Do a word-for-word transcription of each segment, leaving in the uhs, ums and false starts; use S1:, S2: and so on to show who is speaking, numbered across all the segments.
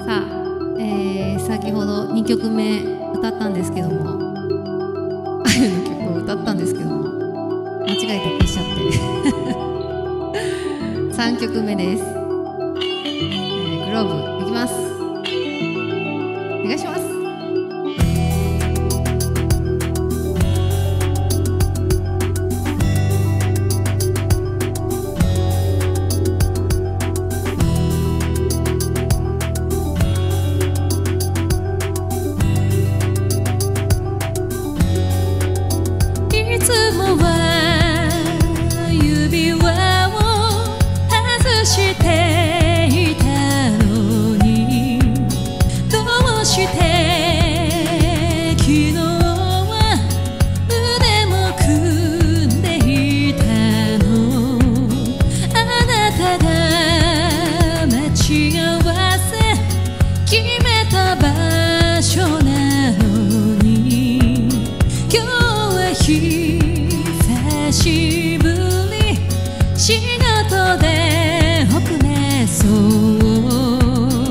S1: さあ、えー、先ほどにきょくめ歌ったんですけども、あゆの曲を歌ったんですけども間違えて消しちゃってさんきょくめです。えー、グローブいきます。お願いします。
S2: いつもは指輪を外していたのに、どうして昨日は腕も組んでいたの。あなたが待ち合わせ決めた場所なのに、今日は久しぶり仕事で遅れそう。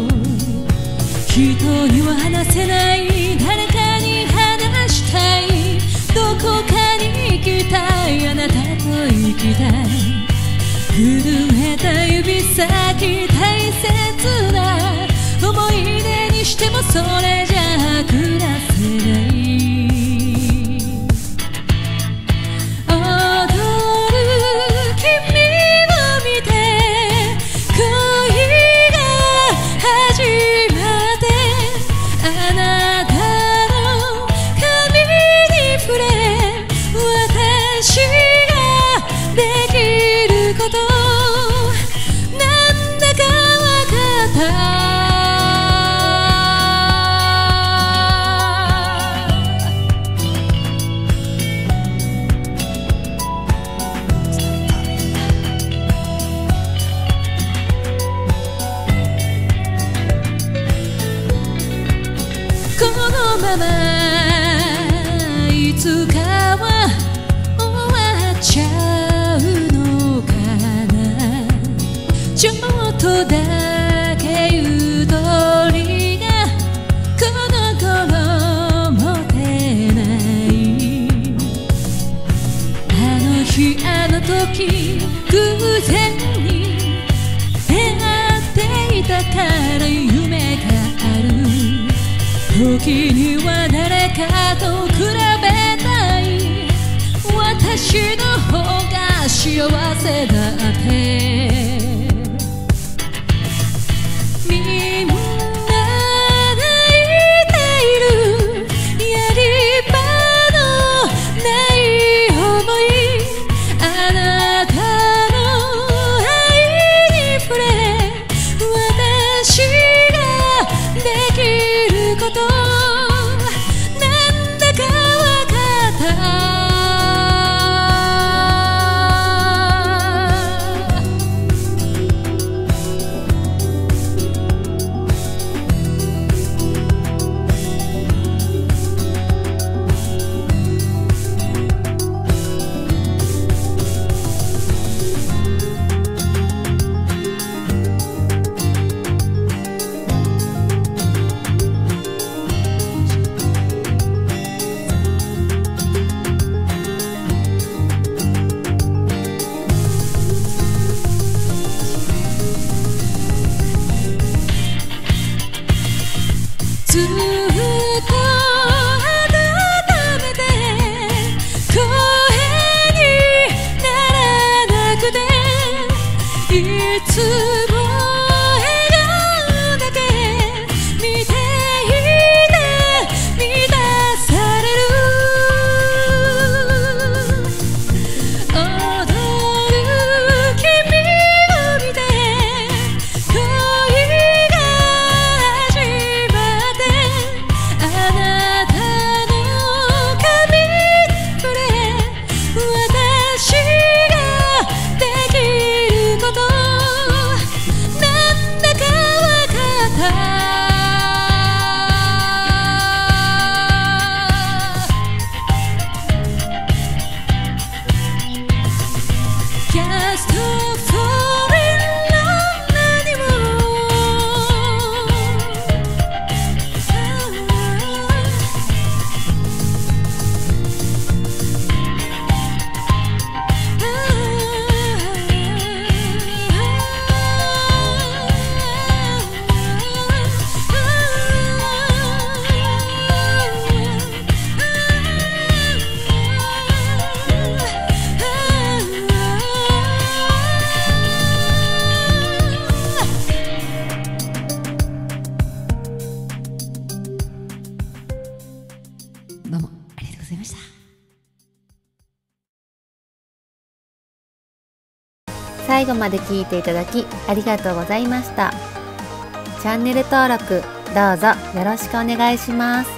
S2: 人には話せない誰かに話したい、どこかに行きたい、あなたと行きたい。震えた指先大切な思い出にしてもそれじゃ暮らせない。このままいつかは終わっちゃうのかな。ちょっとだけゆとりがこの頃持てない。あの日あの時偶然に出会っていたから夢がある。時には誰かと比べたい、私の方が幸せだって。みんな泣いているやり場のない想い、あなたの愛に触れ私ができることなんだかわかった。ずっと温めて声にならなくて、いつも笑顔だけ見ていて満たされる。踊る君を見て恋が始まって
S3: 最後まで聞いていただきありがとうございました。チャンネル登録どうぞよろしくお願いします。